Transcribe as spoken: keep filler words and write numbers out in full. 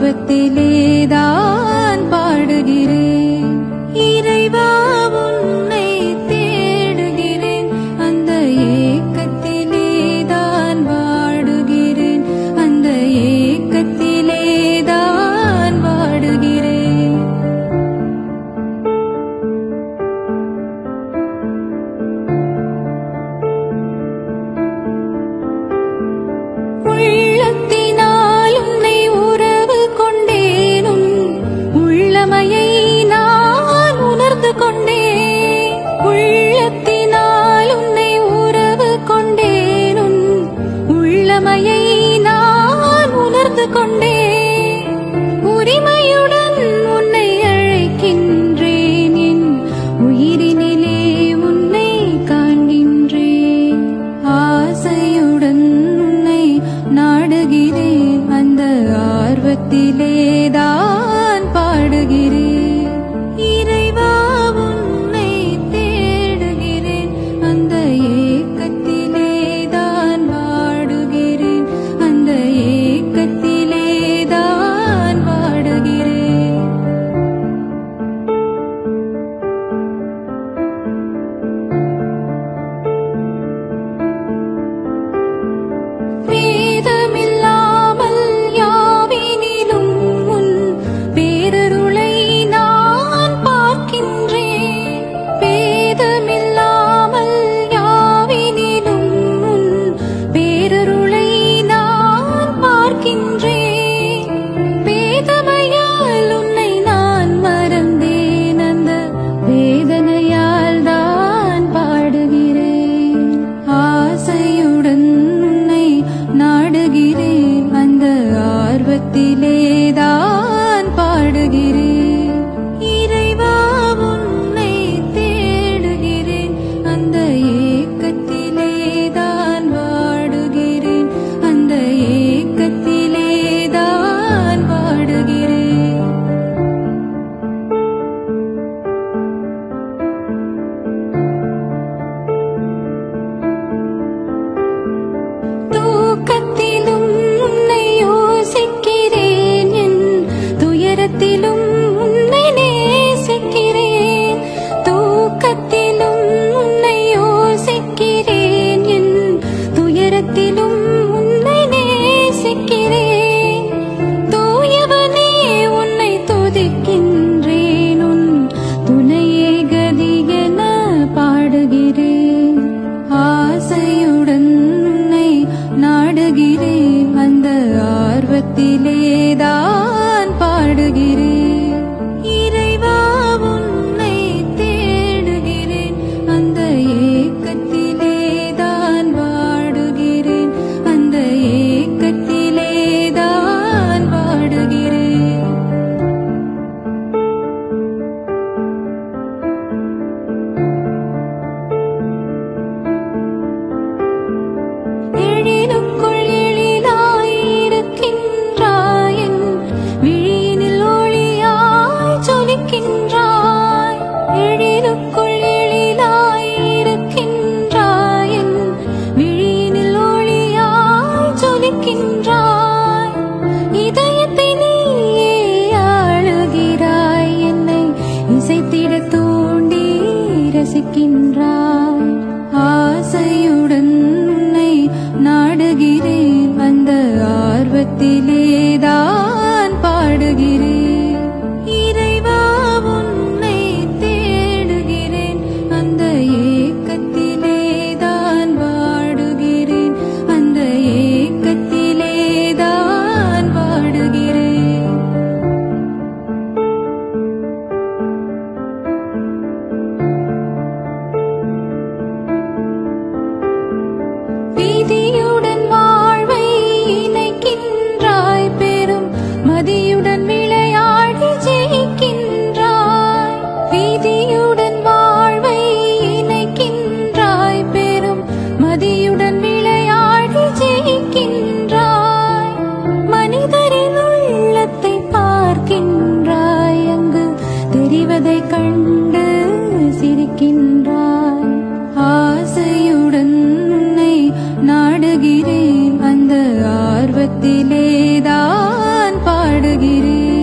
ஆர்வத்திலேதான் பாடுகிறேன். இறைவா உன்னை தேடுகிறேன், அந்த ஏக்கத்திலேதான் வாடுகிறேன், அந்த ஏக்கத்திலேதான் வாடுகிறேன். உள்ளத்தினால் உன்னை உறவு கொண்டேனும் உள்ளமையை நான் உணர்ந்து கொண்டேன். உள்ளத்தினால் உன்னை உறவு கொண்டேனும் உள்ளமையை நான் உணர்ந்து கொண்டேன். உரிமையுடன் உன்னை அழைக்கின்றேன், என் உயிரினிலே உன்னை காண்கின்றேன். ஆசையுடன் உன்னை நாடுகிறேன், அந்த ஆர்வத்திலேதான் பாடுகிறேன். இறைவா உன்னை தேடுகிறேன், அந்த ஏக்கத்திலேதான் வாடுகிறேன், அந்த ஏக்கத்திலேதான் வாடுகிறேன். வேதமில்லாமல் யாவினிலும் உன் பேரருளை நான் பார்க்கின்றேன். வேதமில்லாமல் யாவினிலும் உன் பேரருளை நான் பார்க்கின்றேன். வேதமையால் உன்னை நான் மறந்தேன், அந்த வேதனையால் தான் பாடுகிறேன். ஆசையுடன் உன்னை நாடுகிறேன், அந்த ஆர்வத்திலேதான் பாடுகிறேன். இறைவா உன்னை தேடுகிறேன், அந்த ஏக்கத்திலேதான் வாடுகிறேன், அந்த ஏக்கத்திலேதான் வாடுகிறேன். தூக்கத்திலும் உன்னை யோசிக்கிறேன், என் துயரத்திலும் உன்னை நேசிக்கிறேன். தூக்கத்திலும் உன்னை யோசிக்கிறேன், என் துயரத்திலும் உன்னை நேசிக்கிறேன். தூயவனே உன்னை துதிக்கின்றேன், உன் துணையே கதி என பாடுகிறேன். ஆசையுடன் உன்னை நாடுகிறேன், அந்த ஆர்வத்திலேதான் பாடுகிறேன். இறைவா உன்னை தேடுகிறேன், அந்த ஏக்கத்திலேதான் வாடுகிறேன், அந்த ஏக்கத்திலேதான் வாடுகிறேன். எழிலுக்குள் எழிலாயிருக்கின்றாய், என் விழியினில் ஒளியாய் ஜொலிக்கின்றாய். எழிலுக்குள் எழிலாயிருக்கின்றாய், என் விழியினில் ஒளியாய் ஜொலிக்கின்றாய். இதயத்தை நீயே ஆளுகிறாய், என்னை இசைத்திட தூண்டி ரசிக்கின்றாய். ஆசையுடன் உன்னை நாடுகிறேன், அந்த ஆர்வத்திலேதான் பாடுகிறேன். இறைவா உன்னை தேடுகிறேன், அந்த ஏக்கத்திலேதான் வாடுகிறேன், அந்த ஏக்கத்திலேதான் வாடுகிறேன். விதியுடன் வாழ்வை இணைக்கின்றாய், பெரும் மதியுடன் விளையாடி ஜெயிக்கின்றாய். விதியுடன் வாழ்வை இணைக்கின்றாய், பெரும் மதியுடன் விளையாடி ஜெயிக்கின்றாய். மனிதரின் உள்ளத்தை பார்க்கின்றாய், அங்கு தெரிவதை கண்டு சிரிக்கின்றாய். ஆசையுடன் நாடுகிறேன், அந்த ஆர்வத்திலேதான் பாடுகிறேன்.